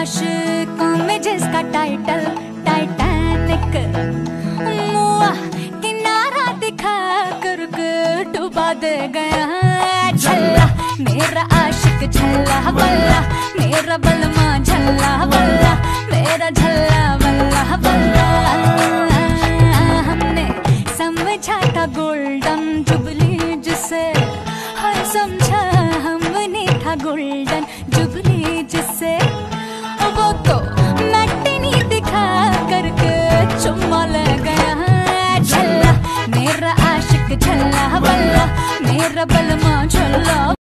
आशिकों में जिसका title Titanic, मुआ किनारा दिखा कर डुबा दे गया। झल्ला मेरा आशिक झल्ला वल्ला, मेरा बलमा झल्ला वल्ला, मेरा झल्ला वल्ला वल्ला। हमने समझा था गोल्डन जुबली जिसे, हर समझा हमने था गोल्डन जुबली जिसे। वो तो मैटिनी दिखा करके चुम्मा ले गया। झल्ला मेरा आशिक झल्ला वल्ला, मेरा बलमा झल्ला।